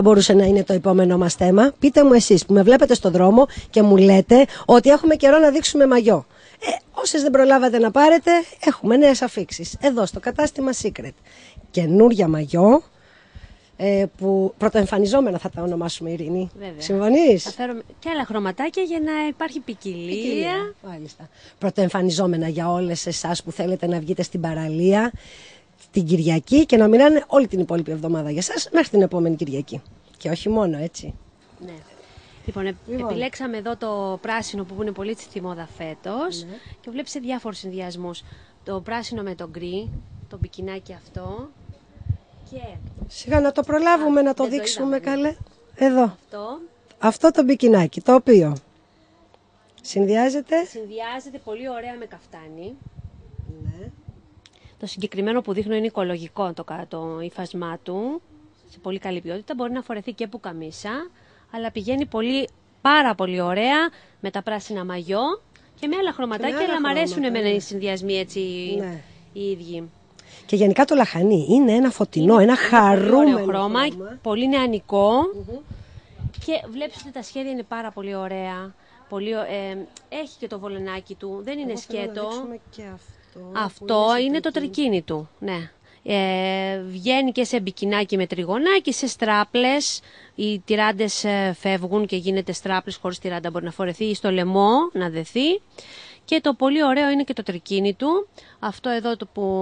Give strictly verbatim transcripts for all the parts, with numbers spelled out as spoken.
Μπορούσε να είναι το επόμενο μας θέμα. Πείτε μου εσείς που με βλέπετε στον δρόμο και μου λέτε ότι έχουμε καιρό να δείξουμε μαγιό. Ε, όσες δεν προλάβατε να πάρετε, έχουμε νέες αφίξεις. Εδώ στο κατάστημα Secret. Καινούρια μαγιό, ε, που πρωτοεμφανιζόμενα θα τα ονομάσουμε, Ειρήνη. Βέβαια. Συμφωνείς? Θα φέρω και άλλα χρωματάκια για να υπάρχει ποικιλία. ποικιλία. Μάλιστα. Πρωτοεμφανιζόμενα για όλες εσάς που θέλετε να βγείτε στην παραλία την Κυριακή και να μιλάνε όλη την υπόλοιπη εβδομάδα για σας μέχρι την επόμενη Κυριακή. Και όχι μόνο, έτσι. Ναι. Λοιπόν, ε, λοιπόν, επιλέξαμε εδώ το πράσινο που είναι πολύ στη μόδα φέτος, ναι. Και βλέπεις σε διάφορους συνδυασμούς. Το πράσινο με το γκρι, το μπικινάκι αυτό. Και... Σιγά να το προλάβουμε, Α, να το δείξουμε το καλέ. Εδώ. Αυτό. Αυτό το μπικινάκι, το οποίο συνδυάζεται. Συνδυάζεται πολύ ωραία με καφτάνι. Ναι. Το συγκεκριμένο που δείχνω είναι οικολογικό το, το ύφασμά του, σε πολύ καλή ποιότητα. Μπορεί να φορεθεί και πουκαμίσα, αλλά πηγαίνει πολύ, πάρα πολύ ωραία με τα πράσινα μαγιό και με άλλα χρωματάκια, αλλά μου αρέσουν εμένα οι συνδυασμοί έτσι, ναι. Οι ίδιοι. Και γενικά το λαχανί είναι ένα φωτεινό, είναι, ένα χαρούμενο πολύ χρώμα, χρώμα, πολύ νεανικό, mm-hmm. Και βλέπεις ότι τα σχέδια είναι πάρα πολύ ωραία. Πολύ, ε, έχει και το βολενάκι του, δεν είναι εγώ σκέτο. Και αυτό αυτό είναι, είναι το τρικίνι του, ναι. Ε, βγαίνει και σε μπικινάκι με τριγωνάκι, σε στράπλες. Οι τυράντες φεύγουν και γίνεται στράπλες, χωρίς τυράντα μπορεί να φορεθεί στο λαιμό, να δεθεί. Και το πολύ ωραίο είναι και το τρικίνι του. Αυτό εδώ το που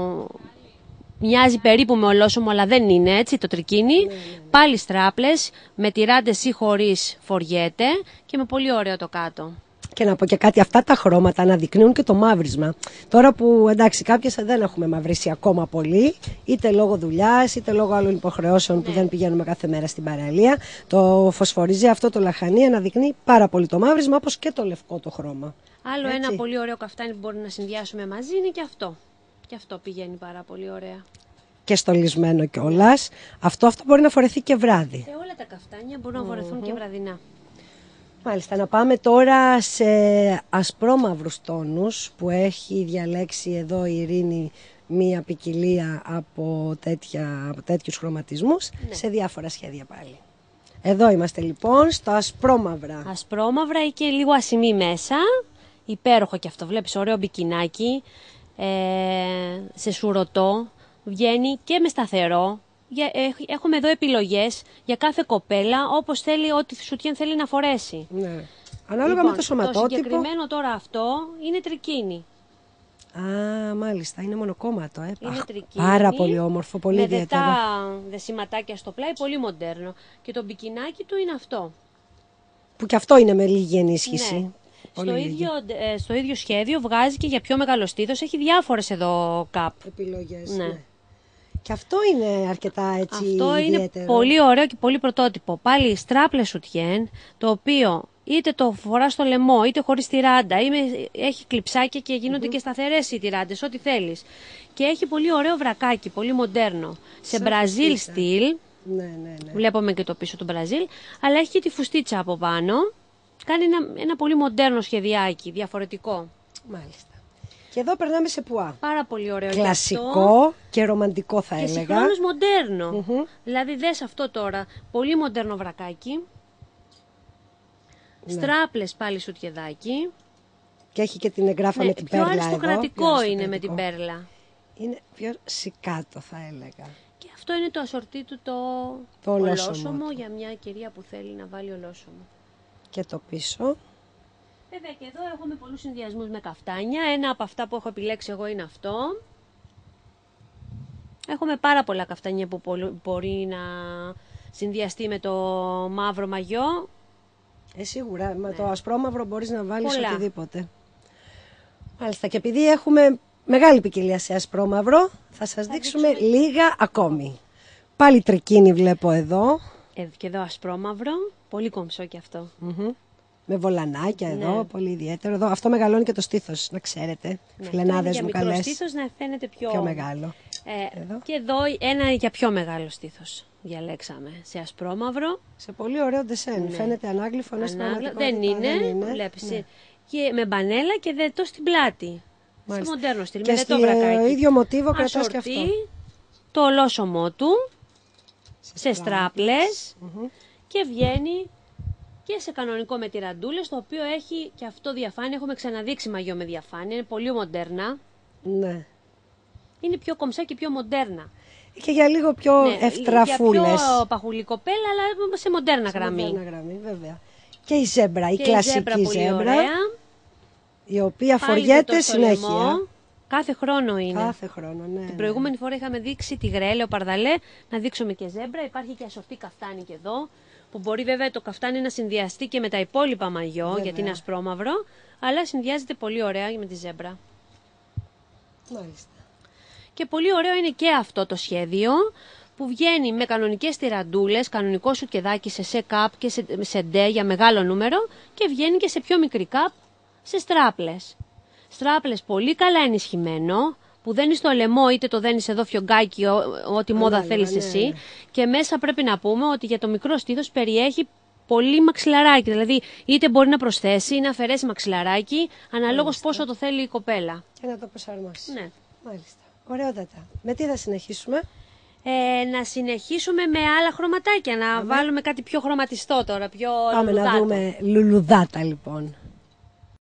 μοιάζει περίπου με ολόσωμο, αλλά δεν είναι έτσι το τρικίνι. Ναι, ναι, ναι. Πάλι στράπλες, με τυράντες ή χωρίς φοριέται και με πολύ ωραίο το κάτω. Και να πω και κάτι, αυτά τα χρώματα αναδεικνύουν και το μαύρισμα. Τώρα που εντάξει, κάποιες δεν έχουμε μαυρίσει ακόμα πολύ, είτε λόγω δουλειάς, είτε λόγω άλλων υποχρεώσεων, ναι. Που δεν πηγαίνουμε κάθε μέρα στην παραλία, το φωσφοριζέ αυτό το λαχανί αναδεικνύει πάρα πολύ το μαύρισμα, όπως και το λευκό το χρώμα. Άλλο έτσι. Ένα πολύ ωραίο καφτάνι που μπορεί να συνδυάσουμε μαζί είναι και αυτό. Και αυτό πηγαίνει πάρα πολύ ωραία. Και στολισμένο κιόλας. Αυτό, αυτό μπορεί να φορεθεί και βράδυ. Ε, όλα τα καφτάνια μπορούν να φορεθούν mm-hmm. και βραδινά. Μάλιστα, να πάμε τώρα σε ασπρόμαυρους τόνους που έχει διαλέξει εδώ η Ειρήνη μία ποικιλία από, τέτοια, από τέτοιους χρωματισμούς, ναι. Σε διάφορα σχέδια πάλι. Εδώ είμαστε λοιπόν στο ασπρόμαυρα. Ασπρόμαυρα ή και λίγο ασημή μέσα, υπέροχο και αυτό, βλέπεις ωραίο μπικινάκι, ε, σε σουρωτό, βγαίνει και με σταθερό. Έχουμε εδώ επιλογές για κάθε κοπέλα, όπως θέλει, ό,τι σουτιέν θέλει να φορέσει. Ναι. Ανάλογα λοιπόν, με το σωματότυπο. Το συγκεκριμένο τώρα αυτό είναι τρικίνι. Α, μάλιστα, είναι μονοκόμματο. Ε. Είναι τρικίνι. Πάρα πολύ όμορφο, πολύ με ιδιαίτερο. Με δετά δεσιματάκια στο πλάι, πολύ μοντέρνο. Και το μπικινάκι του είναι αυτό. Που και αυτό είναι με λίγη ενίσχυση. Ναι. Στο ίδιο, ε, στο ίδιο σχέδιο βγάζει και για πιο μεγάλο στήθος. Έχει διάφορες εδώ καπ. Επιλογές, ναι. ναι. Και αυτό είναι αρκετά έτσι αυτό ιδιαίτερο. Είναι πολύ ωραίο και πολύ πρωτότυπο. Πάλι στράπλες σουτιέν, το οποίο είτε το φορά στο λαιμό, είτε χωρίς τυράντα, ή με, έχει κλειψάκια και γίνονται mm-hmm. και σταθερές οι τυράντες, ό,τι θέλεις. Και έχει πολύ ωραίο βρακάκι, πολύ μοντέρνο. Σε Μπραζίλ στυλ, ναι, ναι, ναι. Βλέπουμε και το πίσω του Μπραζίλ, αλλά έχει και τη φουστίτσα από πάνω. Κάνει ένα, ένα πολύ μοντέρνο σχεδιάκι, διαφορετικό. Μάλιστα. Και εδώ περνάμε σε πουά. Πάρα πολύ ωραίο. Κλασικό και ρομαντικό θα και έλεγα. Και συγχρόνως μοντέρνο. Mm-hmm. Δηλαδή δες αυτό τώρα, πολύ μοντέρνο βρακάκι. Ναι. Στράπλες πάλι σουτιεδάκι. Και έχει και την εγγράφα ναι, με την πιο πέρλα αριστοκρατικό εδώ. είναι πιο με την πέρλα. Είναι πιο σικάτο θα έλεγα. Και αυτό είναι το ασορτί του το, το ολόσωμο, ολόσωμο για μια κυρία που θέλει να βάλει ολόσωμο. Και το πίσω. Βέβαια και εδώ έχουμε πολλούς συνδυασμούς με καφτάνια. Ένα από αυτά που έχω επιλέξει εγώ είναι αυτό. Έχουμε πάρα πολλά καφτάνια που μπορεί να συνδυαστεί με το μαύρο μαγιό. Ε, σίγουρα, ναι. Με το ασπρόμαυρο μπορείς να βάλεις πολλά. Οτιδήποτε. Μάλιστα, και επειδή έχουμε μεγάλη ποικιλία σε ασπρόμαυρο, θα σας θα δείξουμε, δείξουμε λίγα ακόμη. Πάλι τρικίνι βλέπω εδώ. Ε, και εδώ ασπρόμαυρο, πολύ κομψό και αυτό. Mm-hmm. Με βολανάκια ναι. Εδώ, πολύ ιδιαίτερο. Εδώ, αυτό μεγαλώνει και το στήθος, να ξέρετε. Ναι. Φιλενάδες μου καλές. Για μικρό στήθος να φαίνεται πιο, πιο μεγάλο. Ε, εδώ. Και εδώ ένα για πιο μεγάλο στήθος διαλέξαμε. Σε ασπρόμαυρο. Σε πολύ ωραίο ντεσέν. Ναι. Φαίνεται ανάγλυφο. Ανάγλυφο. Δεν είναι. Δεν είναι. Βλέπεις. Ναι. Και με μπανέλα και δετό στην πλάτη. Μάλιστα. Σε μοντέρνο στυλ. Και με δετό βρακάκι. ίδιο μοτίβο κρατάς και αυτό. Το ολόσωμό του. σε στράπλες mm-hmm. και βγαίνει και σε κανονικό με τυραντούλες, το οποίο έχει και αυτό διαφάνεια. Έχουμε ξαναδείξει μαγιό με διαφάνεια, είναι πολύ μοντέρνα. Ναι. Είναι πιο κομψά και πιο μοντέρνα. Και για λίγο πιο ναι, ευτραφούλες. Για πιο παχουλικοπέλα, αλλά σε μοντέρνα σε γραμμή. Μοντέρνα γραμμή, βέβαια. Και η ζέμπρα, η και κλασική η ζέμπρα, ζέμπρα, ωραία, η οποία φοριέται συνέχεια. Λαιμό. Κάθε χρόνο είναι. Κάθε χρόνο, ναι. Την προηγούμενη φορά είχαμε δείξει τη γρέλαιο παρδαλέ, να δείξουμε και ζέμπρα. Υπάρχει και ασορτή καφτάνι και εδώ, που μπορεί βέβαια το καφτάνι να συνδυαστεί και με τα υπόλοιπα μαγιό, βέβαια, γιατί είναι ασπρόμαυρο, αλλά συνδυάζεται πολύ ωραία με τη ζέμπρα. Μάλιστα. Και πολύ ωραίο είναι και αυτό το σχέδιο, που βγαίνει με κανονικές τυραντούλες, κανονικό σουκεδάκι σε σε καπ και σε, σε ντε για μεγάλο νούμερο, και βγαίνει και σε πιο μικρή καπ, σε στράπλες. Στράπλες πολύ καλά ενισχυμένο, που δένεις στο λαιμό, είτε το δένεις εδώ φιωγκάκι, ό,τι μόδα ναι, θέλεις ναι, εσύ. Ναι. Και μέσα πρέπει να πούμε ότι για το μικρό στήθος περιέχει πολύ μαξιλαράκι. Δηλαδή, είτε μπορεί να προσθέσει ή να αφαιρέσει μαξιλαράκι, αναλόγως πόσο το θέλει η κοπέλα. Και να το προσαρμόσει. Ναι. Μάλιστα. Ωραιότατα. Με τι θα συνεχίσουμε? Ε, να συνεχίσουμε με άλλα χρωματάκια, να Πάμε. βάλουμε κάτι πιο χρωματιστό τώρα, πιο Πάμε λουλουδάτο. να δούμε λουλουδάτα λοιπόν.